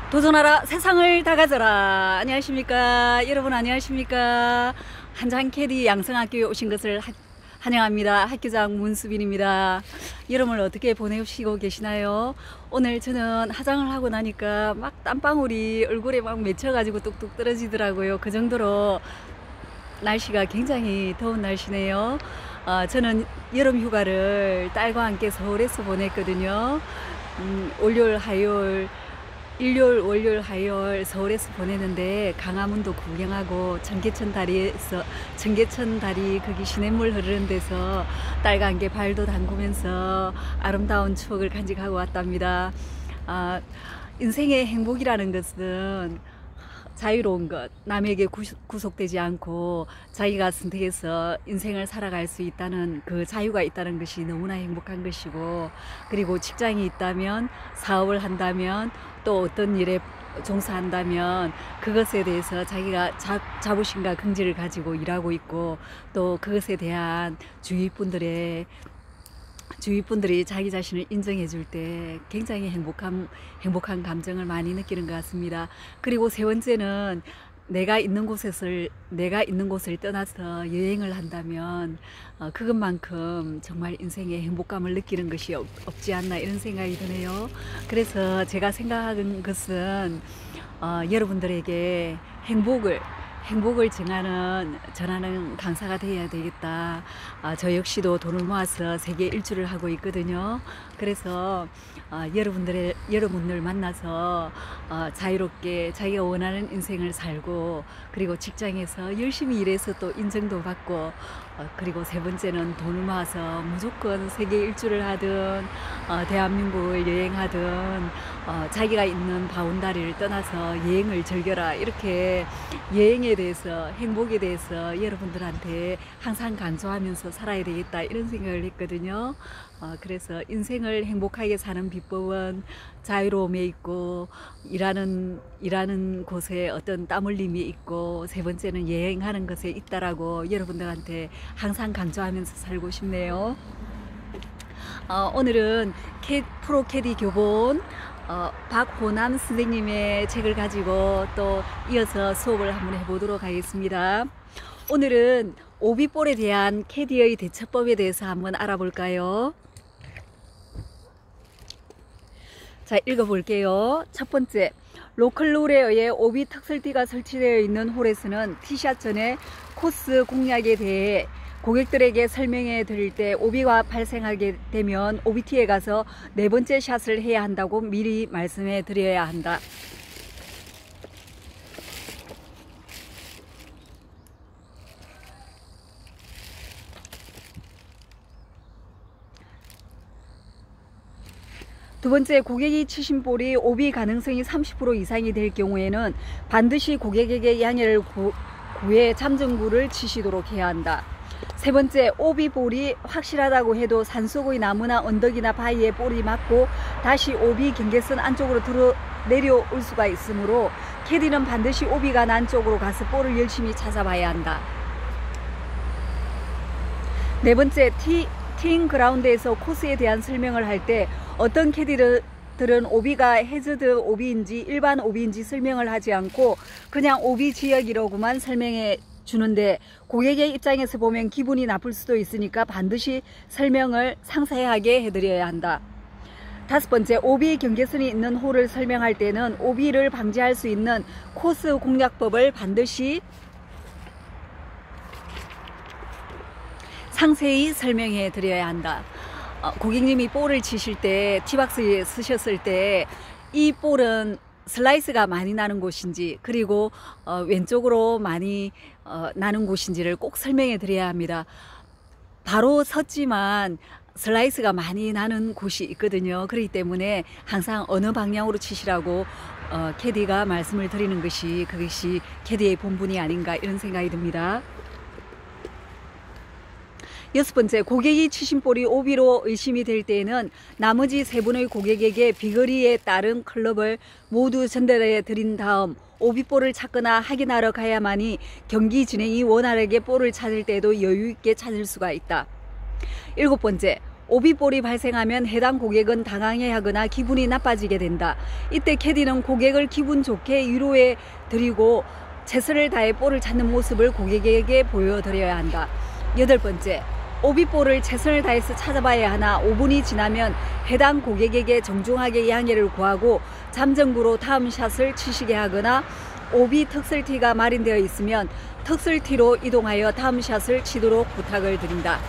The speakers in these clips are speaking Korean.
도전하라 세상을 다 가져라. 안녕하십니까 여러분, 안녕하십니까. 한장 캐디 양성학교에 오신 것을 환영합니다. 학교장 문수빈입니다. 여러분을 어떻게 보내시고 계시나요? 오늘 저는 화장을 하고 나니까 막 땀방울이 얼굴에 막 맺혀가지고 뚝뚝 떨어지더라고요. 그 정도로 날씨가 굉장히 더운 날씨네요. 저는 여름 휴가를 딸과 함께 서울에서 보냈거든요. 월요일, 화요일, 일요일, 월요일, 화요일 서울에서 보내는데 강화문도 구경하고 청계천 다리 거기 시냇물 흐르는 데서 딸과 함께 발도 담그면서 아름다운 추억을 간직하고 왔답니다. 인생의 행복이라는 것은 자유로운 것, 남에게 구속되지 않고 자기가 선택해서 인생을 살아갈 수 있다는 그 자유가 있다는 것이 너무나 행복한 것이고, 그리고 직장이 있다면, 사업을 한다면, 또 어떤 일에 종사한다면 그것에 대해서 자기가 자부심과 긍지를 가지고 일하고 있고, 또 그것에 대한 주위 분들이 자기 자신을 인정해 줄 때 굉장히 행복한 감정을 많이 느끼는 것 같습니다. 그리고 세 번째는 내가 있는 곳을 떠나서 여행을 한다면 그것만큼 정말 인생의 행복감을 느끼는 것이 없지 않나, 이런 생각이 드네요. 그래서 제가 생각하는 것은 여러분들에게 행복을 전하는 강사가 되어야 되겠다. 저 역시도 돈을 모아서 세계 일주를 하고 있거든요. 그래서 여러분들 만나서 자유롭게 자기가 원하는 인생을 살고, 그리고 직장에서 열심히 일해서 또 인정도 받고, 그리고 세 번째는 돈을 모아서 무조건 세계 일주를 하든 대한민국을 여행하든 자기가 있는 바운다리를 떠나서 여행을 즐겨라, 이렇게 여행에 대해서, 행복에 대해서 여러분들한테 항상 강조하면서 살아야 되겠다, 이런 생각을 했거든요. 그래서 인생을 행복하게 사는 비법은 자유로움에 있고, 일하는 곳에 어떤 땀 흘림이 있고, 세 번째는 여행하는 것에 있다라고 여러분들한테 항상 강조하면서 살고 싶네요. 오늘은 프로 캐디 교본 박호남 선생님의 책을 가지고 또 이어서 수업을 한번 해보도록 하겠습니다. 오늘은 오비볼에 대한 캐디의 대처법에 대해서 한번 알아볼까요? 자, 읽어볼게요. 첫 번째, 로컬 룰에 의해 오비 턱설티가 설치되어 있는 홀에서는 티샷 전에 코스 공략에 대해 고객들에게 설명해 드릴 때 오비가 발생하게 되면 오비티에 가서 네 번째 샷을 해야 한다고 미리 말씀해 드려야 한다. 두 번째, 고객이 치신 볼이 오비 가능성이 30% 이상이 될 경우에는 반드시 고객에게 양해를 구해 잠정구를 치시도록 해야 한다. 세 번째, 오비 볼이 확실하다고 해도 산속의 나무나 언덕이나 바위에 볼이 맞고 다시 오비 경계선 안쪽으로 내려올 수가 있으므로 캐디는 반드시 오비가 난 쪽으로 가서 볼을 열심히 찾아봐야 한다. 네 번째, 티잉 그라운드에서 코스에 대한 설명을 할 때 어떤 캐디들은 오비가 해저드 오비인지 일반 오비인지 설명을 하지 않고 그냥 오비 지역이라고만 설명해 주는데, 고객의 입장에서 보면 기분이 나쁠 수도 있으니까 반드시 설명을 상세하게 해드려야 한다. 다섯 번째, 오비 경계선이 있는 홀을 설명할 때는 오비를 방지할 수 있는 코스 공략법을 반드시 상세히 설명해 드려야 한다. 고객님이 볼을 치실 때, 티박스에 쓰셨을 때 이 볼은 슬라이스가 많이 나는 곳인지, 그리고 왼쪽으로 많이 나는 곳인지를 꼭 설명해 드려야 합니다. 바로 섰지만 슬라이스가 많이 나는 곳이 있거든요. 그렇기 때문에 항상 어느 방향으로 치시라고 캐디가 말씀을 드리는 것이, 그것이 캐디의 본분이 아닌가, 이런 생각이 듭니다. 여섯 번째, 고객이 치신 볼이 오비로 의심이 될 때에는 나머지 세 분의 고객에게 비거리에 따른 클럽을 모두 전달해 드린 다음 오비볼을 찾거나 확인하러 가야만이 경기 진행이 원활하게 볼을 찾을 때도 여유 있게 찾을 수가 있다. 일곱 번째, 오비볼이 발생하면 해당 고객은 당황해하거나 기분이 나빠지게 된다. 이때 캐디는 고객을 기분 좋게 위로해 드리고 최선을 다해 볼을 찾는 모습을 고객에게 보여드려야 한다. 8번째, 오비볼을 최선을 다해서 찾아봐야 하나 5분이 지나면 해당 고객에게 정중하게 양해를 구하고 잠정구로 다음 샷을 치시게 하거나 오비 턱설티가 마련되어 있으면 턱설티로 이동하여 다음 샷을 치도록 부탁을 드린다.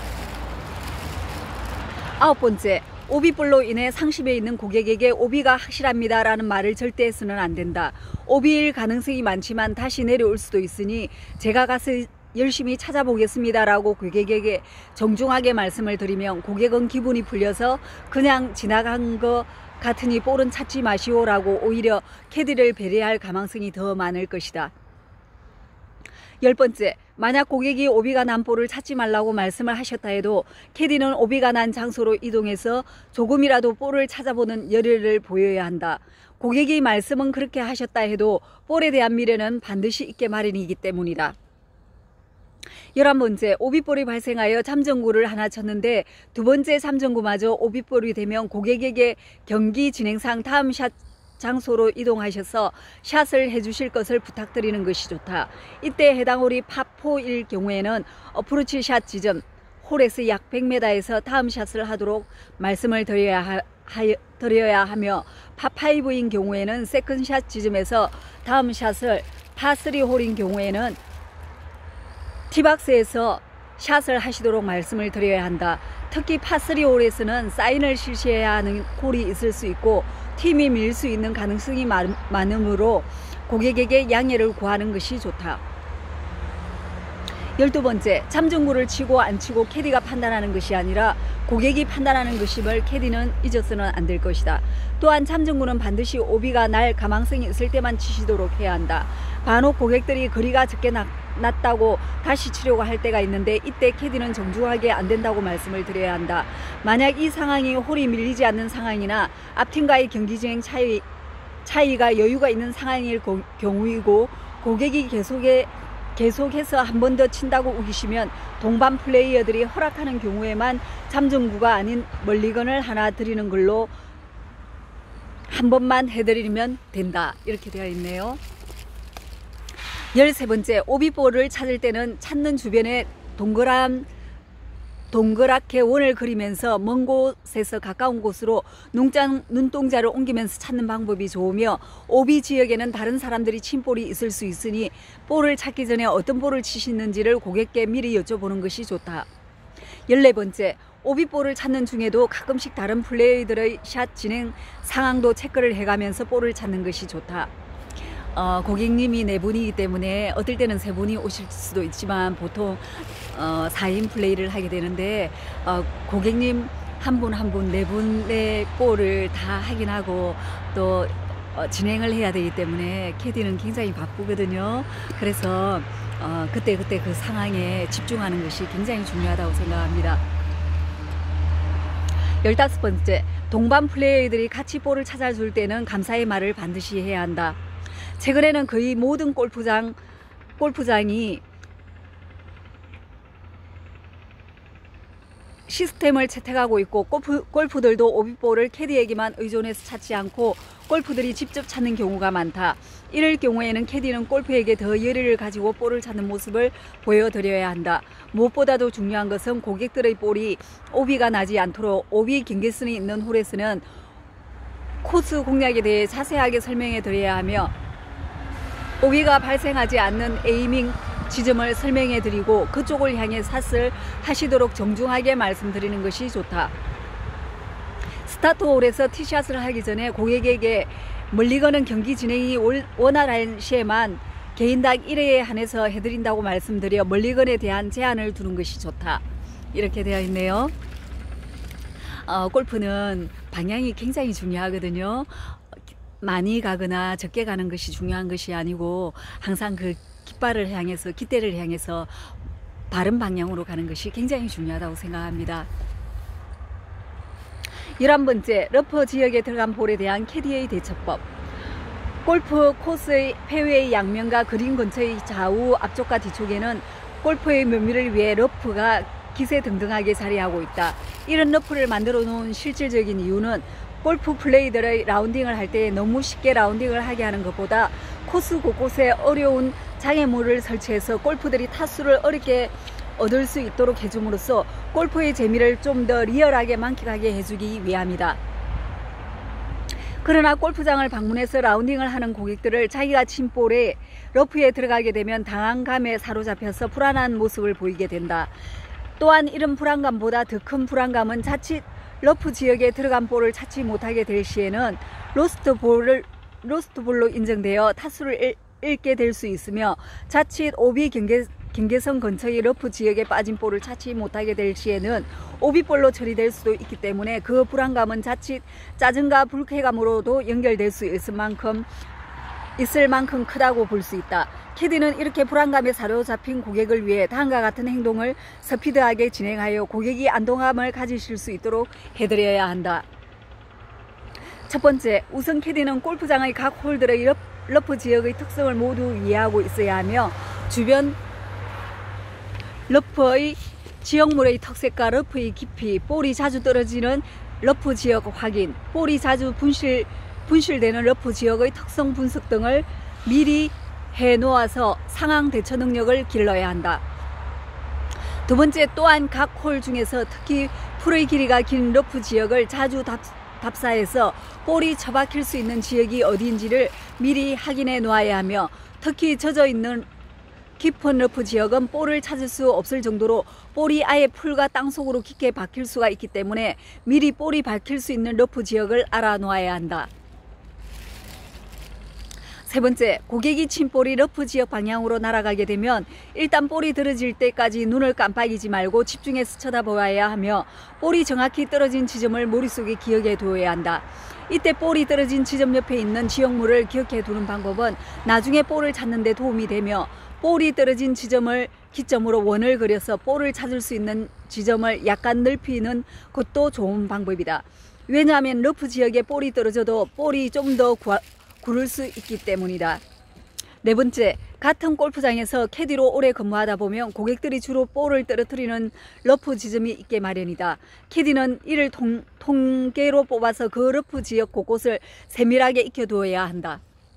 9번째, 오비볼로 인해 상심해 있는 고객에게 오비가 확실합니다 라는 말을 절대 해서는 안 된다. 오비일 가능성이 많지만 다시 내려올 수도 있으니 제가 가서 열심히 찾아보겠습니다 라고 고객에게 정중하게 말씀을 드리면 고객은 기분이 풀려서 그냥 지나간 것 같으니 볼은 찾지 마시오 라고 오히려 캐디를 배려할 가망성이 더 많을 것이다. 10번째, 만약 고객이 오비가 난 볼을 찾지 말라고 말씀을 하셨다 해도 캐디는 오비가 난 장소로 이동해서 조금이라도 볼을 찾아보는 열의를 보여야 한다. 고객이 말씀은 그렇게 하셨다 해도 볼에 대한 미래는 반드시 있게 마련이기 때문이다. 11번째, 오비볼이 발생하여 잠정구를 하나 쳤는데 두 번째 잠정구마저 오비볼이 되면 고객에게 경기 진행상 다음 샷 장소로 이동하셔서 샷을 해주실 것을 부탁드리는 것이 좋다. 이때 해당 홀이 파4일 경우에는 어프로치 샷 지점 홀에서 약 100m에서 다음 샷을 하도록 말씀을 드려야 하며 파5인 경우에는 세컨샷 지점에서 다음 샷을 파3 홀인 경우에는 티박스에서 샷을 하시도록 말씀을 드려야 한다. 특히 파3 홀에서는 사인을 실시해야 하는 홀이 있을 수 있고 팀이 밀 수 있는 가능성이 많으므로 고객에게 양해를 구하는 것이 좋다. 12번째, 잠정구를 치고 안 치고 캐디가 판단하는 것이 아니라 고객이 판단하는 것임을 캐디는 잊어서는 안 될 것이다. 또한 잠정구는 반드시 오비가 날 가망성이 있을 때만 치시도록 해야 한다. 간혹 고객들이 거리가 적게 났다고 다시 치려고 할 때가 있는데 이때 캐디는 정중하게 안 된다고 말씀을 드려야 한다. 만약 이 상황이 홀이 밀리지 않는 상황이나 앞팀과의 경기 진행 차이가 여유가 있는 상황일 경우이고 고객이 계속해서 한 번 더 친다고 우기시면 동반 플레이어들이 허락하는 경우에만 잠정구가 아닌 멀리건을 하나 드리는 걸로 한 번만 해드리면 된다. 이렇게 되어 있네요. 13번째, 오비볼을 찾을 때는 찾는 주변에 동그랗게 원을 그리면서 먼 곳에서 가까운 곳으로 눈동자를 옮기면서 찾는 방법이 좋으며 오비 지역에는 다른 사람들이 친 볼이 있을 수 있으니 볼을 찾기 전에 어떤 볼을 치시는지를 고객께 미리 여쭤보는 것이 좋다. 14번째, 오비볼을 찾는 중에도 가끔씩 다른 플레이어들의 샷 진행 상황도 체크를 해가면서 볼을 찾는 것이 좋다. 고객님이 4분이기 때문에 어떨 때는 3분이 오실 수도 있지만 보통 4인 플레이를 하게 되는데 고객님 한 분 한 분 4분의 볼을 다 확인하고 또 진행을 해야 되기 때문에 캐디는 굉장히 바쁘거든요. 그래서 그때그때 그 상황에 집중하는 것이 굉장히 중요하다고 생각합니다. 15번째, 동반 플레이어들이 같이 볼을 찾아줄 때는 감사의 말을 반드시 해야 한다. 최근에는 거의 모든 골프장이 시스템을 채택하고 있고 골프들도 오비볼을 캐디에게만 의존해서 찾지 않고 골프들이 직접 찾는 경우가 많다. 이럴 경우에는 캐디는 골프에게 더 열의를 가지고 볼을 찾는 모습을 보여드려야 한다. 무엇보다도 중요한 것은 고객들의 볼이 오비가 나지 않도록 오비 경계선이 있는 홀에서는 코스 공략에 대해 자세하게 설명해 드려야 하며 오비가 발생하지 않는 에이밍 지점을 설명해 드리고 그쪽을 향해 샷을 하시도록 정중하게 말씀드리는 것이 좋다. 스타트 홀에서 티샷을 하기 전에 고객에게 멀리거는 경기 진행이 원활한 시에만 개인당 1회에 한해서 해드린다고 말씀드려 멀리건에 대한 제한을 두는 것이 좋다. 이렇게 되어 있네요. 골프는 방향이 굉장히 중요하거든요. 많이 가거나 적게 가는 것이 중요한 것이 아니고 항상 그 깃발을 향해서 깃대를 향해서 바른 방향으로 가는 것이 굉장히 중요하다고 생각합니다. 11번째, 러프 지역에 들어간 볼에 대한 캐디의 대처법. 골프 코스의 페어웨이 양면과 그린 근처의 좌우 앞쪽과 뒤쪽에는 골프의 묘미를 위해 러프가 기세 등등하게 자리하고 있다. 이런 러프를 만들어 놓은 실질적인 이유는 골프 플레이들의 라운딩을 할 때 너무 쉽게 라운딩을 하게 하는 것보다 코스 곳곳에 어려운 장애물을 설치해서 골프들이 타수를 어렵게 얻을 수 있도록 해줌으로써 골프의 재미를 좀 더 리얼하게 만끽하게 해주기 위함이다. 그러나 골프장을 방문해서 라운딩을 하는 고객들을 자기가 친 볼에 러프에 들어가게 되면 당황감에 사로잡혀서 불안한 모습을 보이게 된다. 또한 이런 불안감보다 더 큰 불안감은 자칫 러프 지역에 들어간 볼을 찾지 못하게 될 시에는 로스트볼로 인정되어 타수를 잃게 될 수 있으며, 자칫 오비 경계선 근처의 러프 지역에 빠진 볼을 찾지 못하게 될 시에는 오비볼로 처리될 수도 있기 때문에 그 불안감은 자칫 짜증과 불쾌감으로도 연결될 수 있을 만큼 크다고 볼 수 있다. 캐디는 이렇게 불안감에 사로잡힌 고객을 위해 다음과 같은 행동을 스피드하게 진행하여 고객이 안동감을 가지실 수 있도록 해드려야 한다. 첫 번째, 우선 캐디는 골프장의 각 홀들의 러프 지역의 특성을 모두 이해하고 있어야 하며, 주변 러프의 지역물의 특색과 러프의 깊이, 볼이 자주 떨어지는 러프 지역 확인, 볼이 자주 분실되는 러프 지역의 특성 분석 등을 미리 해놓아서 상황 대처 능력을 길러야 한다. 두 번째, 또한 각 홀 중에서 특히 풀의 길이가 긴 러프 지역을 자주 답사해서 볼이 처박힐 수 있는 지역이 어디인지를 미리 확인해 놓아야 하며, 특히 젖어 있는 깊은 러프 지역은 볼을 찾을 수 없을 정도로 볼이 아예 풀과 땅속으로 깊게 박힐 수가 있기 때문에 미리 볼이 박힐 수 있는 러프 지역을 알아 놓아야 한다. 세 번째, 고객이 친 볼이 러프 지역 방향으로 날아가게 되면 일단 볼이 떨어질 때까지 눈을 깜빡이지 말고 집중해서 쳐다보아야 하며, 볼이 정확히 떨어진 지점을 머릿속에 기억해 두어야 한다. 이때 볼이 떨어진 지점 옆에 있는 지역물을 기억해 두는 방법은 나중에 볼을 찾는 데 도움이 되며, 볼이 떨어진 지점을 기점으로 원을 그려서 볼을 찾을 수 있는 지점을 약간 넓히는 것도 좋은 방법이다. 왜냐하면 러프 지역에 볼이 떨어져도 볼이 좀 더 구를 수 있기 때문이다. 네 번째, 같은 골프장에서 캐디로 오래 근무하다 보면 고객들이 주로 볼을 떨어뜨리는 러프 지점이 있게 마련이다. 캐디는 이를 통계로 뽑아서 그 러프 지역 곳곳을 세밀하게 익혀두어야 한다.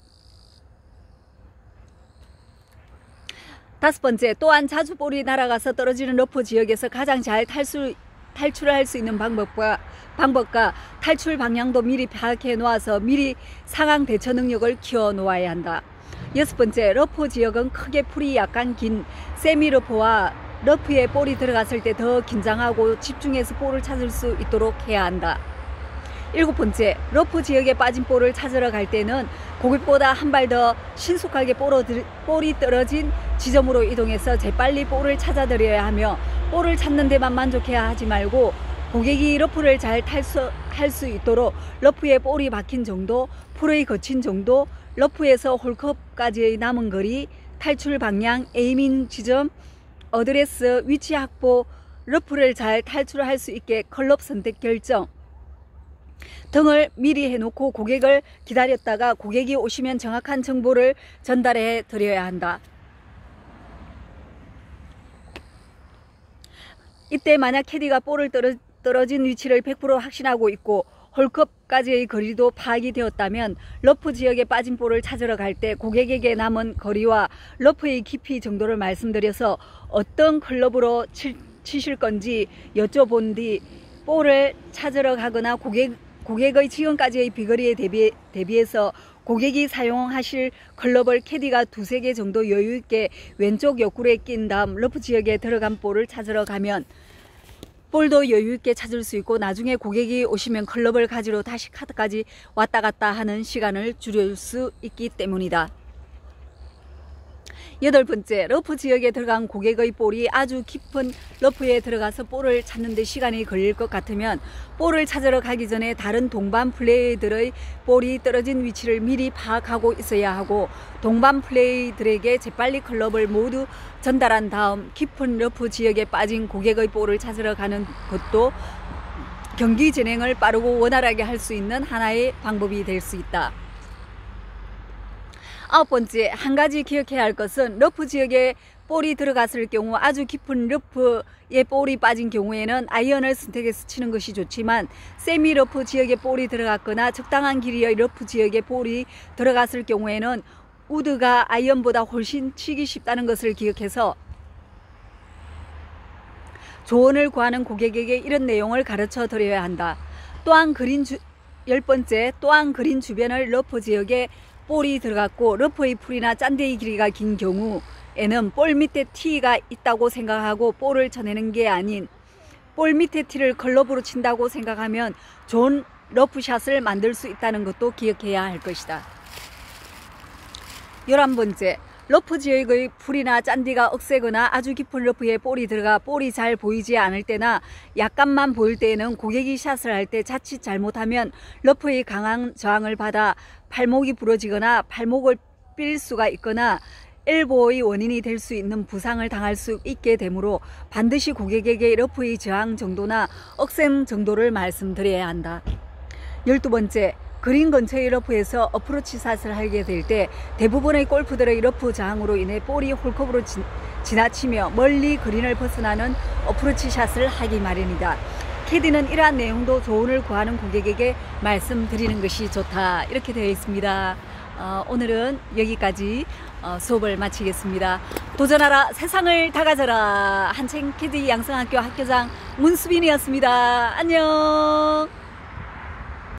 다섯 번째, 또한 자주 볼이 날아가서 떨어지는 러프 지역에서 가장 잘 탈출할 수 있는 방법과 탈출 방향도 미리 파악해 놓아서 미리 상황 대처 능력을 키워 놓아야 한다. 여섯 번째, 러프 지역은 크게 풀이 약간 긴 세미 러프와 러프에 볼이 들어갔을 때 더 긴장하고 집중해서 볼을 찾을 수 있도록 해야 한다. 일곱 번째, 러프 지역에 빠진 볼을 찾으러 갈 때는 고객보다 한 발 더 신속하게 볼이 떨어진 지점으로 이동해서 재빨리 볼을 찾아드려야 하며, 볼을 찾는 데만 만족해야 하지 말고 고객이 러프를 잘 탈수할 수 있도록 러프에 볼이 박힌 정도, 풀의 거친 정도, 러프에서 홀컵까지의 남은 거리, 탈출 방향, 에이밍 지점, 어드레스, 위치 확보, 러프를 잘 탈출할 수 있게 클럽 선택 결정 등을 미리 해놓고 고객을 기다렸다가 고객이 오시면 정확한 정보를 전달해 드려야 한다. 이때 만약 캐디가 볼을 떨어진 위치를 100% 확신하고 있고 홀컵까지의 거리도 파악이 되었다면 러프 지역에 빠진 볼을 찾으러 갈 때 고객에게 남은 거리와 러프의 깊이 정도를 말씀드려서 어떤 클럽으로 치실 건지 여쭤본 뒤 볼을 찾으러 가거나 고객의 지금까지의 비거리에 대비해서 고객이 사용하실 클럽을 캐디가 2~3개 정도 여유있게 왼쪽 옆구리에 낀 다음 러프 지역에 들어간 볼을 찾으러 가면 볼도 여유있게 찾을 수 있고, 나중에 고객이 오시면 클럽을 가지러 다시 카드까지 왔다 갔다 하는 시간을 줄일 수 있기 때문이다. 여덟 번째, 러프 지역에 들어간 고객의 볼이 아주 깊은 러프에 들어가서 볼을 찾는 데 시간이 걸릴 것 같으면 볼을 찾으러 가기 전에 다른 동반 플레이들의 볼이 떨어진 위치를 미리 파악하고 있어야 하고, 동반 플레이들에게 재빨리 클럽을 모두 전달한 다음 깊은 러프 지역에 빠진 고객의 볼을 찾으러 가는 것도 경기 진행을 빠르고 원활하게 할 수 있는 하나의 방법이 될 수 있다. 9번째, 한 가지 기억해야 할 것은 러프 지역에 볼이 들어갔을 경우 아주 깊은 러프에 볼이 빠진 경우에는 아이언을 선택해서 치는 것이 좋지만 세미 러프 지역에 볼이 들어갔거나 적당한 길이의 러프 지역에 볼이 들어갔을 경우에는 우드가 아이언보다 훨씬 치기 쉽다는 것을 기억해서 조언을 구하는 고객에게 이런 내용을 가르쳐 드려야 한다. 또한 10번째, 또한 그린 주변을 러프 지역에 볼이 들어갔고 러프의 풀이나 짠데이 길이가 긴 경우에는 볼 밑에 티가 있다고 생각하고 볼을 쳐내는 게 아닌 볼 밑에 티를 클럽으로 친다고 생각하면 좋은 러프샷을 만들 수 있다는 것도 기억해야 할 것이다. 11번째, 러프 지역의 풀이나 짠디가 억세거나 아주 깊은 러프에 볼이 들어가 볼이 잘 보이지 않을 때나 약간만 보일 때에는 고객이 샷을 할 때 자칫 잘못하면 러프의 강한 저항을 받아 팔목이 부러지거나 팔목을 삘 수가 있거나 엘보의 원인이 될 수 있는 부상을 당할 수 있게 되므로 반드시 고객에게 러프의 저항 정도나 억센 정도를 말씀드려야 한다. 12번째, 그린 근처의 러프에서 어프로치 샷을 하게 될 때 대부분의 골프들의 러프 저항으로 인해 볼이 홀컵으로 지나치며 멀리 그린을 벗어나는 어프로치 샷을 하기 마련이다. 캐디는 이러한 내용도 조언을 구하는 고객에게 말씀드리는 것이 좋다. 이렇게 되어 있습니다. 오늘은 여기까지 수업을 마치겠습니다. 도전하라, 세상을 다 가져라. 한챙 캐디 양성학교 학교장 문수빈이었습니다. 안녕.